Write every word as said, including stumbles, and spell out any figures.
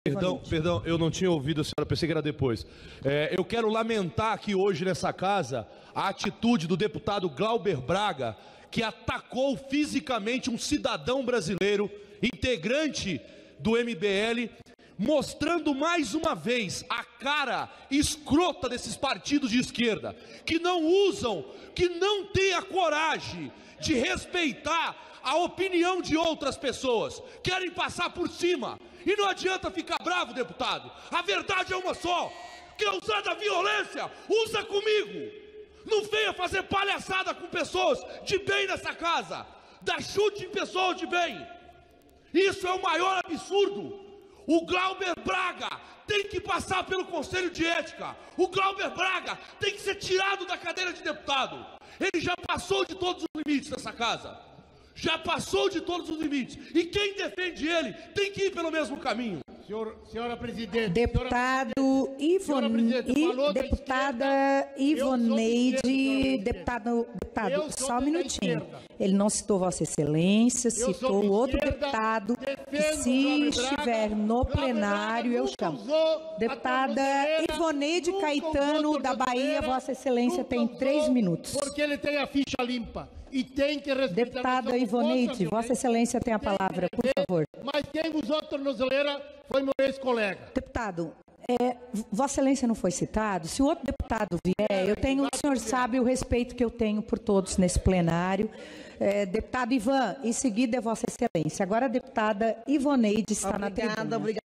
Perdão, perdão, eu não tinha ouvido a senhora, pensei que era depois. É, eu quero lamentar aqui hoje nessa casa a atitude do deputado Glauber Braga, que atacou fisicamente um cidadão brasileiro, integrante do M B L, mostrando mais uma vez a cara escrota desses partidos de esquerda, que não usam, que não têm a coragem de respeitar a opinião de outras pessoas, querem passar por cima. E não adianta ficar bravo, deputado. A verdade é uma só. Quem usar da violência, usa comigo. Não venha fazer palhaçada com pessoas de bem nessa casa. Dá chute em pessoas de bem. Isso é o maior absurdo. O Glauber Braga tem que passar pelo Conselho de Ética. O Glauber Braga tem que ser tirado da cadeira de deputado. Ele já passou de todos os limites dessa casa. Já passou de todos os limites. E quem defende ele tem que ir pelo mesmo caminho. Senhor, senhora presidente. Deputado Ivone, deputada Ivoneide, deputado, deputado, só um minutinho. Ele não citou Vossa Excelência, citou outro deputado que, se estiver no plenário, eu chamo. Deputada Ivoneide Caetano, da Bahia, Vossa Excelência tem três minutos. Porque ele tem a ficha limpa. E tem que respeitar. Deputada Ivoneide, Vossa Excelência tem a palavra, por favor. Mas quem usou tornozeleira foi meu ex-colega. Deputado, é, Vossa Excelência não foi citado. Se o outro deputado vier, eu tenho, o senhor sabe o respeito que eu tenho por todos nesse plenário. É, deputado Ivan, em seguida é Vossa Excelência. Agora a deputada Ivoneide está na tribuna. Obrigada, obrigada.